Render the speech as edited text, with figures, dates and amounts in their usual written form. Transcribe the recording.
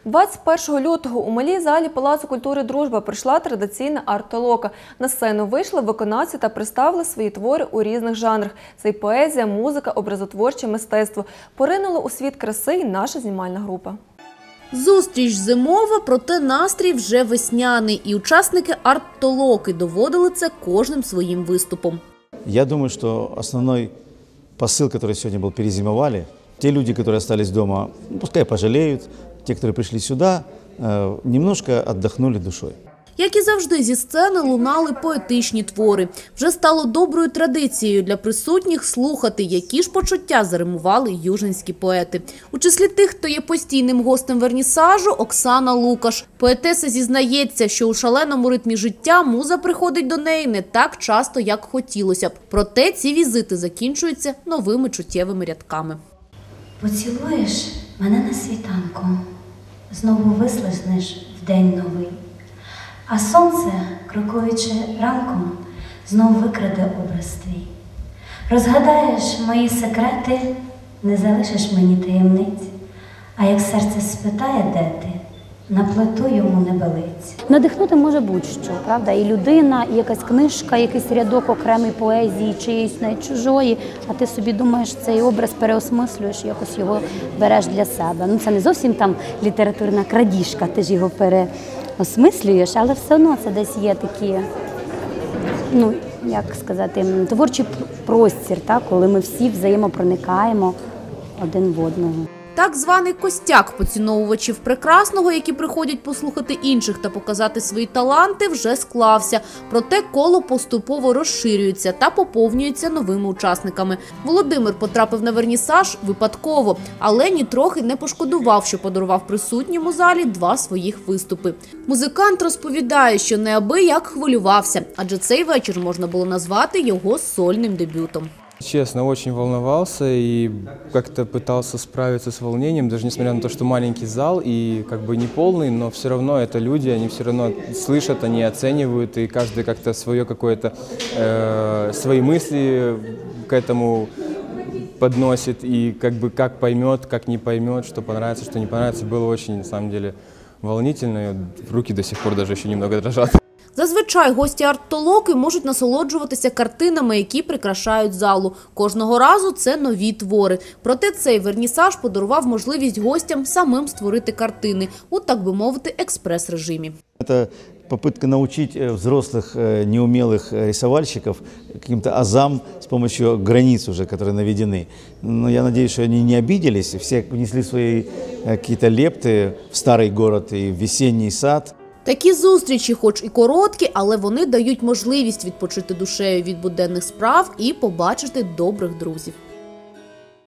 21 лютого у малій залі Палацу культури «Дружба» пройшла традиційна арт-толока. На сцену вийшли виконавці та представили свої твори у різних жанрах. Це й поезія, музика, образотворче мистецтво. Поринула у світ краси й наша знімальна група. Зустріч зимова, проте настрій вже весняний. І учасники арт-толоки доводили це кожним своїм виступом. Я думаю, что основной посыл, который сегодня был, перезимовали. Те люди, которые остались дома, пускай пожалеют. Те, которые пришли сюда, немножко отдохнули душой. Як і завжди, зі сцени лунали поетичні твори. Вже стало доброю традицією для присутніх слухати, які ж почуття заримували южинські поети. У числі тих, хто є постійним гостем вернісажу, Оксана Лукаш. Поетеса зізнається, що у шаленому ритмі життя муза приходить до неї не так часто, як хотілося б. Проте ці візити закінчуються новими чуттєвими рядками. Поцілуєш мене на світанку, знову вислизнеш в день новий. А сонце, крокуючи ранком, знов викраде образ твій. Розгадаєш мої секрети, не залишиш мені таємниць, а як серце спитає, де ти, наплету йому небелиць. Надихнути може будь-що, правда? І людина, і якась книжка, якийсь рядок окремої поезії, чиїсь навіть чужої, а ти собі думаєш, цей образ переосмислюєш, якось його береш для себе. Ну, це не зовсім там літературна крадіжка, ти ж його переосмислюєш, але все одно це десь є такі, ну, як сказати, творчий простір, так? Коли ми всі взаємопроникаємо один в одного. Так званий костяк поціновувачів прекрасного, які приходять послухати інших та показати свої таланти, вже склався. Проте коло поступово розширюється та поповнюється новими учасниками. Володимир потрапив на вернісаж випадково, але нітрохи не пошкодував, що подарував присутнім у залі 2 своїх виступи. Музикант розповідає, що неабияк хвилювався, адже цей вечір можна було назвати його сольним дебютом. Честно, очень волновался и как-то пытался справиться с волнением, даже несмотря на то, что маленький зал и как бы не полный, но все равно это люди, они все равно слышат, они оценивают, и каждый как-то свое какое-то, свои мысли к этому подносит, и как бы как поймет, как не поймет, что понравится, что не понравится. Было очень, на самом деле, волнительно, и руки до сих пор даже еще немного дрожат. Зазвичай гості арт-толоки можуть насолоджуватися картинами, які прикрашають залу. Кожного разу це нові твори. Проте цей вернісаж подарував можливість гостям самим створити картини у, так би мовити, експрес-режимі. Это попытка научить взрослых неумелых рисовальщиков каким-то азам с помощью границ уже, которые наведены. Но я надеюсь, что они не обиделись, все внесли свои какие-то лепты в старый город и в весенний сад. Такі зустрічі, хоч і короткі, але вони дають можливість відпочити душею від буденних справ і побачити добрих друзів.